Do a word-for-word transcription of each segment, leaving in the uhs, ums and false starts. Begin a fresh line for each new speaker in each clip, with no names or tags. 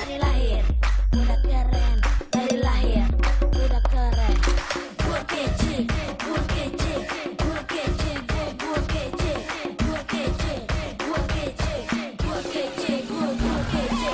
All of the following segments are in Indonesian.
dari lahir udah keren, dari lahir udah keren. Gua kece, gua kece, gua kece, gua gua kece, gua kece, gua kece, gua kece, gua gua kece.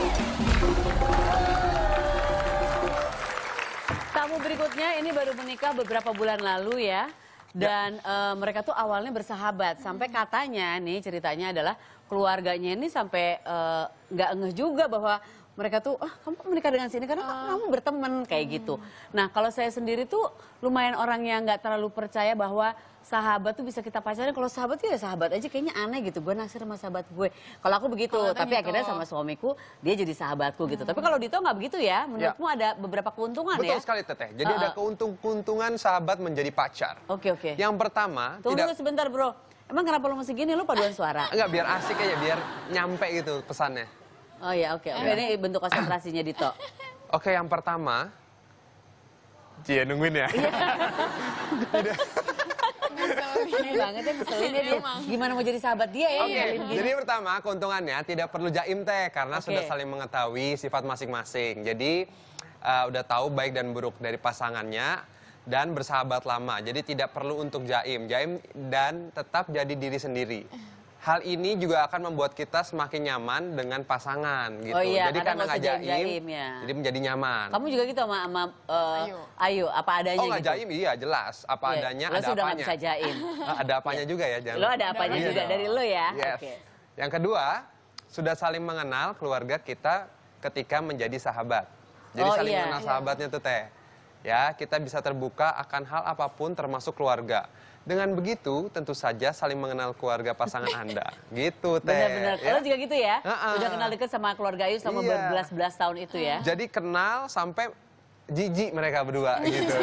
Tamu berikutnya ini baru menikah beberapa bulan lalu ya. Dan ya. uh, mereka tuh awalnya bersahabat. Sampai katanya nih ceritanya adalah keluarganya ini sampai nggak uh, ngeh juga bahwa mereka tuh, ah kamu menikah dengan sini karena uh. kamu berteman kayak hmm. gitu. Nah kalau saya sendiri tuh lumayan orang yang nggak terlalu percaya bahwa sahabat tuh bisa kita pacaran. Kalau sahabat tuh ya sahabat aja, kayaknya aneh gitu. Gue naksir sama sahabat gue. Kalau aku begitu, kalo tapi gitu. Akhirnya sama suamiku dia jadi sahabatku gitu. Hmm. Tapi kalau Dito nggak begitu ya. Menurutmu ya. Ada beberapa keuntungan
Betul
ya?
Betul sekali Teteh. Jadi uh, ada keuntung-keuntungan sahabat menjadi pacar.
Oke okay, oke. Okay.
Yang pertama.
Tunggu
tidak...
sebentar bro. Emang kenapa lu masih gini? Lu paduan suara?
Enggak, biar asik aja, biar nyampe gitu pesannya.
Oh ya oke. Okay. Oke okay, ini bentuk konsentrasinya Dito.
Oke okay, yang pertama. Cie nungguin ya. Tidak.
Ini banget ya ngeselin ya dia. Gimana mau jadi sahabat dia ya?
Oke, okay. Jadi pertama keuntungannya tidak perlu jaim teh karena okay. sudah saling mengetahui sifat masing-masing. Jadi uh, udah tahu baik dan buruk dari pasangannya dan bersahabat lama. Jadi tidak perlu untuk jaim, jaim dan tetap jadi diri sendiri. Hal ini juga akan membuat kita semakin nyaman dengan pasangan gitu.
Oh iya,
jadi karena nggak jaim,
jaim ya.
jadi menjadi nyaman.
Kamu juga gitu sama, sama uh, Ayu. Ayu, apa adanya
oh, nggak
gitu?
jaim, iya jelas. Apa yeah. adanya,
lo
ada
sudah
apanya.
Nggak bisa jaim.
Ada apanya juga ya. Jangan.
Lo ada apanya
iya.
juga dari lo ya?
Yes. Okay. Yang kedua, sudah saling mengenal keluarga kita ketika menjadi sahabat. Jadi
oh,
saling
iya.
mengenal sahabatnya tuh teh. Ya, kita bisa terbuka akan hal apapun termasuk keluarga. Dengan begitu, tentu saja saling mengenal keluarga pasangan Anda. Gitu, Teh.
Benar-benar.
Ya?
Lo juga gitu ya?
Uh-uh.
Udah kenal deket sama keluarga Ayu selama iya. berbelas-belas tahun itu ya?
Jadi kenal sampai jijik mereka berdua gitu.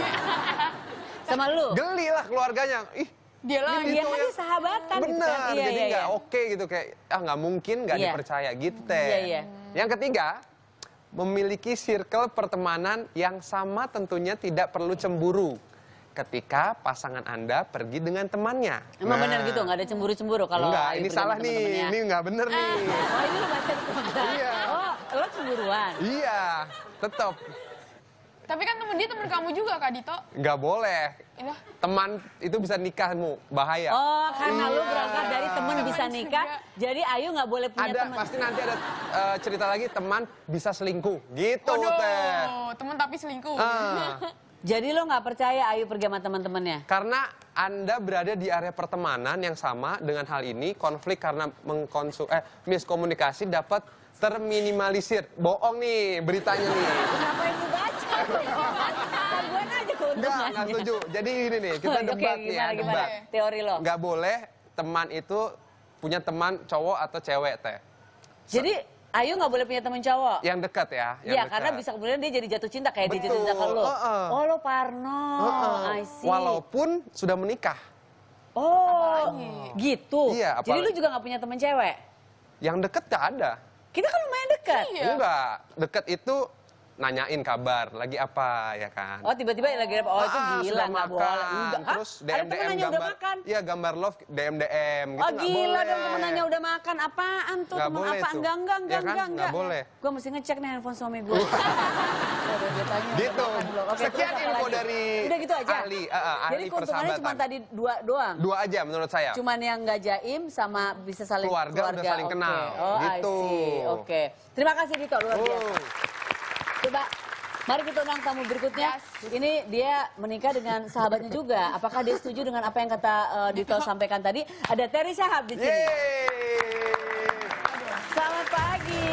Sama lu?
Geli lah keluarganya. Ih,
dia lah, dia kan ya. Sahabatan.
Bener,
gitu kan? Iya,
jadi
iya,
nggak
iya.
oke gitu. Kayak, ah nggak mungkin nggak
iya.
dipercaya gitu, Teh.
Iya, iya.
Yang ketiga, memiliki circle pertemanan yang sama tentunya tidak perlu cemburu ketika pasangan Anda pergi dengan temannya.
Emang
nah,
benar gitu, nggak ada cemburu-cemburu kalau
enggak, ini salah nih, ini nggak bener nih.
Oh ini lo baca
iya.
Oh lo cemburuan?
Iya, tetap.
Tapi kan temen dia temen kamu juga Kak Dito.
Nggak boleh. Ya. Teman itu bisa nikahmu, bahaya.
Oh karena
iya.
lu berangkat dari temen bisa nikah, jadi Ayu nggak boleh punya
ada,
teman.
Pasti nanti ada uh, cerita lagi teman bisa selingkuh, gitu
Aduh,
Teh.
temen tapi selingkuh.
Uh.
Jadi lo nggak percaya Ayu pergi sama teman-temannya?
Karena Anda berada di area pertemanan yang sama dengan hal ini, konflik karena mengkonsum eh miskomunikasi dapat terminimalisir. Bohong nih beritanya nih.
Kenapa yang lu baca? Gue aja keuntungannya.
Enggak, enggak setuju. Jadi ini nih, kita
oh,
debat
okay,
nih
gimana,
ya,
gimana?
debat.
Teori lo?
Nggak boleh teman itu punya teman cowok atau cewek, Teh.
Jadi Ayu nggak boleh punya teman cowok?
Yang dekat ya.
Iya, karena bisa kemudian dia jadi jatuh cinta kayak
Betul.
dia jatuh cinta ke lo.
Uh -uh.
Oh, lo Parno. Uh -uh. I see.
Walaupun sudah menikah.
Oh, gitu.
Iya,
jadi lu juga nggak punya teman cewek?
Yang deket nggak ada.
Kita kan lumayan dekat.
Iya.
Enggak, deket itu nanyain kabar, lagi apa ya kan?
Oh tiba-tiba lagi apa? Oh itu
ah,
gila, nggak boleh. Enggak.
Terus
Hah?
D M
Ada
D
temen
M
nanya udah
gambar,
makan?
iya gambar love D M D M gitu
Oh
nggak
gila
boleh.
dong temen nanya udah makan, apaan tuh?
Nggak
Temen
boleh
apa?
tuh.
Enggak, enggak, enggak,
Ya kan?
enggak,
Nggak boleh.
Gue mesti ngecek nih handphone suami gue.
Gitu.
Oke,
sekian
terus apa
info
lagi?
dari
Udah gitu aja?
ahli, uh, uh, ahli
Jadi keuntungannya cuma
persahabatan.
tadi dua doang?
Dua aja menurut saya.
Cuman yang nggak jaim sama bisa saling
Keluarga
keluarga.
udah saling
Oke.
kenal.
Oh
Gitu.
I see. Oke. Terima kasih Dito, luar biasa.
Oh.
Coba, mari kita undang tamu berikutnya.
Yes.
Ini dia menikah dengan sahabatnya juga. Apakah dia setuju dengan apa yang kata uh, Dito sampaikan tadi? Ada Terry Syahab di sini.
Yeay.
Selamat pagi.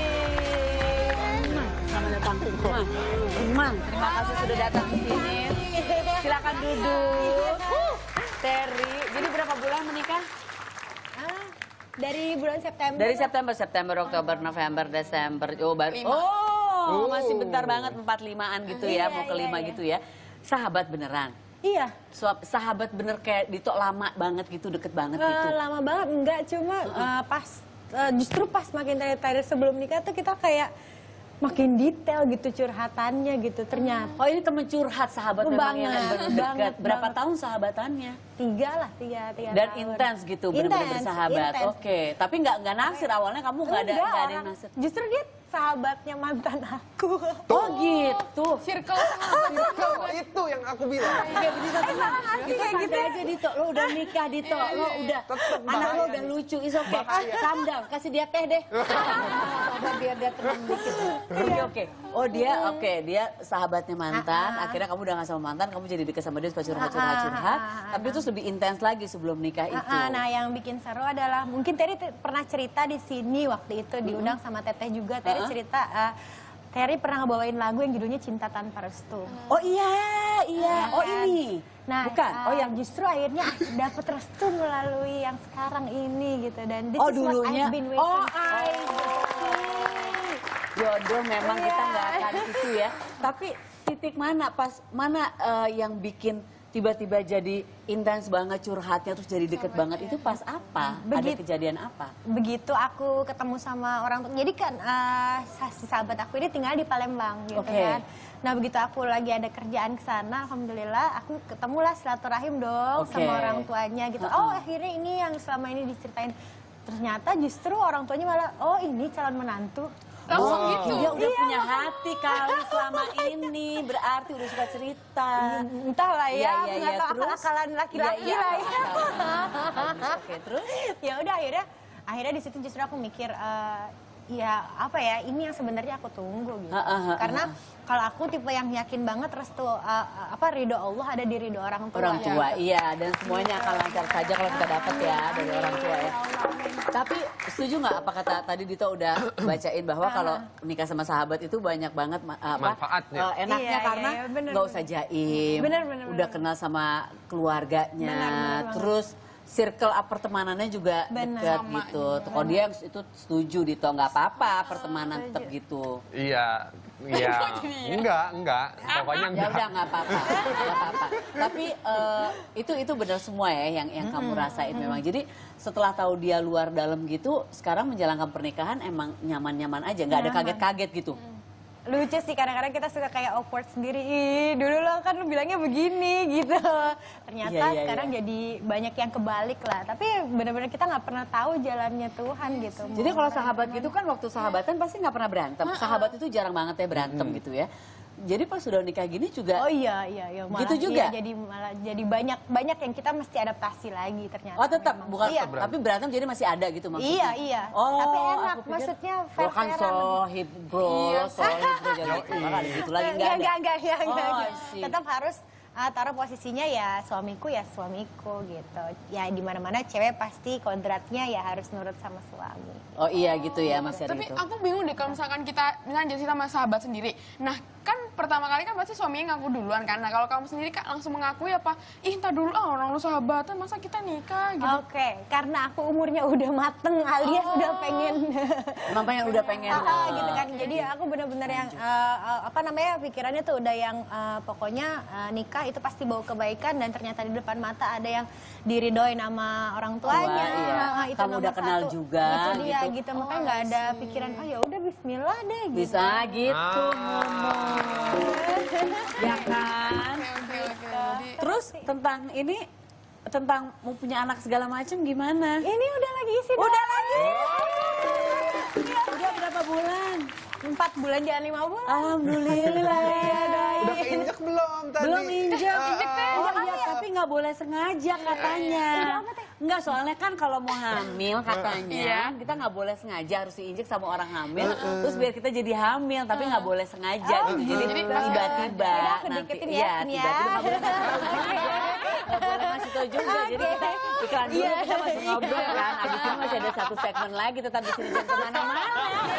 Selamat datang. Emang, Emang, terima kasih sudah datang ke sini. Silakan duduk. Terry, jadi berapa bulan menikah?
Ah, dari bulan September.
Dari September, September, Oktober, November, Desember. Oh, baru. Oh, masih bentar banget empat limaan gitu ya,
Iya,
mau kelima
iya, iya.
gitu ya. Sahabat beneran.
Iya.
Suap, sahabat bener kayak Dito lama banget gitu, deket banget
Uh,
gitu.
lama banget enggak, cuma uh, pas uh, justru pas makin terakhir sebelum nikah tuh kita kayak makin detail gitu curhatannya gitu ternyata.
Oh ini temen curhat sahabat
Oh,
memang yang
banget,
bener dekat.
banget,
Berapa
banget.
tahun sahabatannya?
Tiga lah, tiga, tiga
Dan
tahun.
intens gitu, bener-bener
Intens,
bersahabat.
intens.
Oke, tapi nggak nggak naksir awalnya kamu nggak ada
Enggak,
nggak ada yang
orang-
naksir.
Justru dia sahabatnya mantan aku.
Oh gitu.
Circle sahabat.
Oh, itu yang aku bilang.
Oke, bisa tenang.
sih
Kita
kayak
santai
gitu ya?
aja Dito, lo udah nikah Dito, lo udah
Tetep
anak lo
bahaya
udah
nih.
lucu, is oke. Calm down, kasih dia teh deh. Coba biar dia tenang dikit. Oke oke. Oh dia oke, dia sahabatnya mantan, akhirnya kamu udah gak sama mantan, kamu jadi deket sama dia supaya curhat-curhat-curhat. Tapi itu lebih intens lagi sebelum nikah itu.
Ah, nah, yang bikin seru adalah mungkin Terry te- pernah cerita di sini waktu itu diundang sama Teteh juga. Terry
Uh-uh.
cerita uh, Terry pernah ngebawain lagu yang judulnya Cinta Tanpa Restu.
Oh iya, iya.
Ya
Oh
kan?
ini.
Nah,
Bukan.
uh,
Oh yang
justru akhirnya dapet restu melalui yang sekarang ini gitu, dan this
Oh
is what
dulunya.
I've been waiting
Oh,
for.
I jodoh memang kita nggak akan itu ya. Tapi titik mana pas mana eh, yang bikin tiba-tiba jadi intens banget curhatnya terus jadi deket banget itu pas apa?
Begit-
Ada kejadian apa?
Begitu aku ketemu sama orang tua, jadi kan uh, si sahabat aku ini tinggal di Palembang gitu
Oke.
kan. Nah begitu aku lagi ada kerjaan ke sana, alhamdulillah aku ketemulah silaturahim dong
Oke.
sama orang tuanya gitu.
Uh-uh.
Oh akhirnya ini yang selama ini diceritain. Ternyata justru orang tuanya malah, oh ini calon menantu.
Langsung
Wow.
gitu.
Dia udah punya hati kali selama ini, berarti udah suka cerita.
Entahlah
Iya,
ya,
iya,
nggak
iya.
tahu
Terus?
akal-akalan laki-laki
Iya, iya,
lah ya.
akal-akalan. Oke, terus?
Ya udah akhirnya akhirnya di situ justru aku mikir eh, ya apa ya, ini yang sebenarnya aku tunggu gitu.
Ha, ha, ha,
Karena kalau aku tipe yang yakin banget restu eh, apa ridho Allah ada di ridho orang tua.
Orang tua, iya. Dan semuanya akan lancar saja kalau kita dapat ya dari orang tua ya. Tapi setuju nggak apa kata tadi Dito udah bacain bahwa kalau nikah sama sahabat itu banyak banget ma- apa,
Manfaatnya.
eh, enaknya
Iya,
karena
iya, iya, bener,
nggak
bener.
usah jaim,
Bener, bener,
udah
bener.
kenal sama keluarganya,
Bener, bener banget.
terus circle pertemanannya juga
Bener.
dekat
Sama,
gitu. Kalau dia itu setuju Dito, nggak apa-apa pertemanan tetap gitu.
Iya, iya. Enggak, enggak. Pokoknya
Ya
enggak.
udah nggak apa-apa, nggak apa-apa. Tapi eh, itu itu benar semua ya yang yang kamu rasain memang. Jadi setelah tahu dia luar dalam gitu, sekarang menjalankan pernikahan emang nyaman-nyaman aja, nggak ada
Nyaman.
kaget-kaget gitu.
Lucu sih, kadang-kadang kita suka kayak awkward sendiri. Ih, dulu lo kan lo bilangnya begini gitu. Ternyata
Iya, iya,
sekarang
iya.
jadi banyak yang kebalik lah. Tapi benar-benar kita nggak pernah tahu jalannya Tuhan gitu.
Jadi
Mau
kalau
orang
sahabat
gimana.
gitu kan waktu sahabatan pasti nggak pernah berantem. Sahabat itu jarang banget ya berantem gitu ya. Jadi pas sudah nikah gini juga.
Oh iya iya iya malah,
Gitu juga?
iya, jadi malah jadi banyak banyak yang kita mesti adaptasi lagi ternyata.
Oh tetap
memang.
bukan,
Iya.
tapi berantem jadi masih ada gitu maksudnya.
Iya iya.
Oh,
Tapi enak
aku pikir,
maksudnya
lo kan
fair-fairan.
sohib bro,
Iya.
lo sohib bro, jangan gitu. Nggak ada gitu lagi, nggak ada.
Enggak, enggak, enggak, enggak,
Oh,
enggak.
I see.
Tetap harus uh, taruh posisinya ya suamiku ya suamiku gitu. Ya di mana-mana cewek pasti kodratnya ya harus nurut sama suami.
Oh iya gitu ya Mas Heri
Tapi
itu.
aku bingung deh kalau misalkan kita misalnya jadi sama sahabat sendiri. Nah kan pertama kali kan pasti suaminya ngaku duluan kan. Nah kalau kamu sendiri kan langsung mengakui apa? Ih entar dulu ah orang lu sahabatan masa kita nikah gitu.
Oke, karena aku umurnya udah mateng alias udah pengen
Emang pengen udah pengen.
Ah, ah,
eh,
gitu kan. Jadi aku benar-benar yang eh, eh, apa namanya pikirannya tuh udah yang eh, pokoknya eh, nikah itu pasti bawa kebaikan, dan ternyata di depan mata ada yang diridoin sama orang tuanya.
Tua, iya.
Ah, itu
Kamu
nomor
udah kenal
satu.
juga,
Itu dia
gitu.
gitu. Makanya nggak ada pikiran oh ya udah Bismillah deh gitu.
Bisa gitu
Ah.
ngomong. Ya kan?
Oke oke oke. Jadi
Terus tentang ini, tentang mau punya anak segala macam gimana?
Ini udah lagi isi
Udah lagi. Udah berapa bulan?
empat bulan jangan lima bulan.
Alhamdulillah.
Udah keinjek belum tadi?
Belum injek.
Ah,
Oh iya, tapi nggak boleh sengaja katanya. Enggak, soalnya kan kalau mau hamil katanya, kita nggak boleh sengaja, harus diinjek sama orang hamil. Terus biar kita jadi hamil, tapi nggak boleh sengaja.
Oh,
gitu. Jadi
gitu.
tiba-tiba
Yaudah, aku
nanti,
deketin ya,
iya,
sini ya.
tiba-tiba nggak boleh ngasih tahu juga. Nggak boleh ngasih tahu juga. Jadi kita iklan dulu, kita masih ngobrol kan. Abis ini masih ada satu segmen lagi, tetap di sini jangan kemana-mana.